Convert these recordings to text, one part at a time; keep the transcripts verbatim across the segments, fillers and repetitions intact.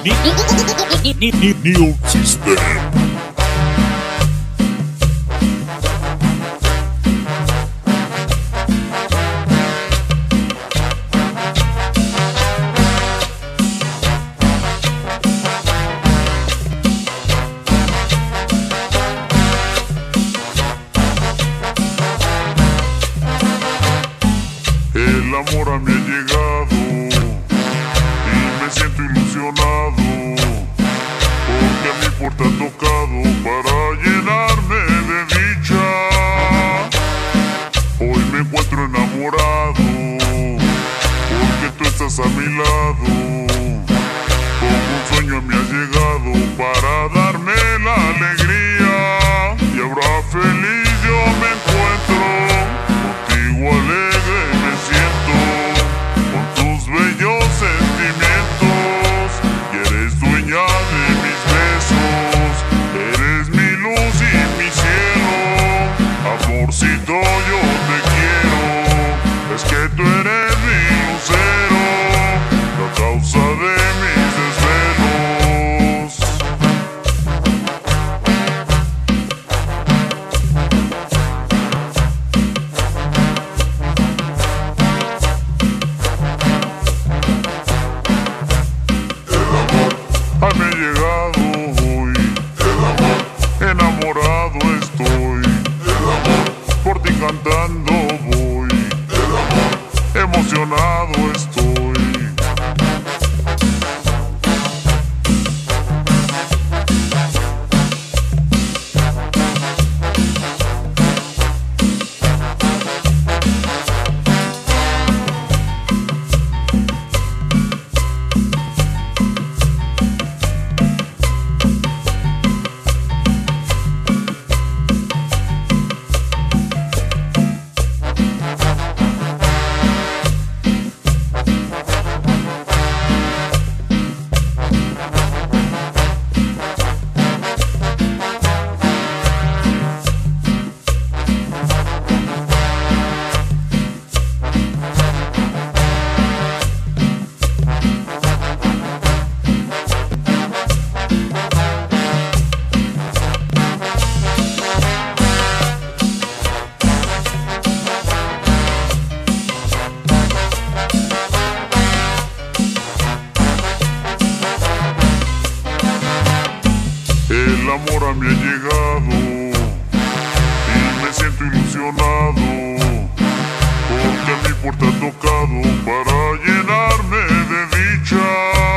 New System. El amor a mí ha llegado y me siento ilusionado, porque a mi puerta ha tocado para llenarme de dicha. Hoy me encuentro enamorado, porque tú estás a mi lado. Como un sueño me has llegado para darme la alegría, y ahora feliz yo me encuentro contigo alegre. Siento con tus bellos sentimientos, y eres dueña de mis besos, eres mi luz y mi cielo. Amorcito, yo te quiero, es que tú eres mi lucero, la causa de mis desvelos. Me he llegado hoy, el amor, enamorado estoy, el amor, por ti cantando voy, el amor, emocionado estoy. El amor a mí ha llegado y me siento ilusionado, porque a mi puerta ha tocado para llenarme de dicha.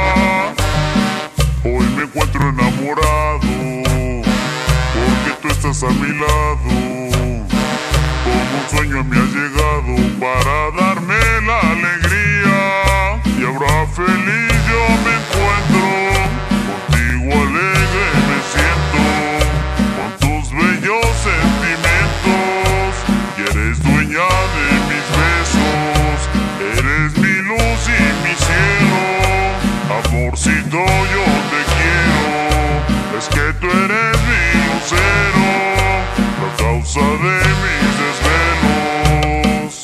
Hoy me encuentro enamorado, porque tú estás a mi lado. Como un sueño me has llegado para darme la alegría, y ahora feliz yo me encuentro contigo alegre. Siento con tus bellos sentimientos, y eres dueña de mis besos, eres mi luz y mi cielo. Amorcito, yo te quiero, es que tú eres mi lucero, la causa de mis desvelos.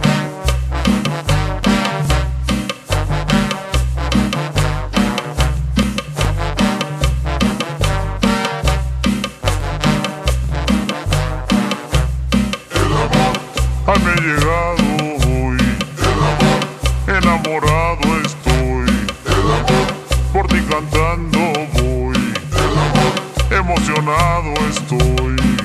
A mí he llegado hoy, el amor, enamorado estoy, el amor, por ti cantando voy, el amor, emocionado estoy.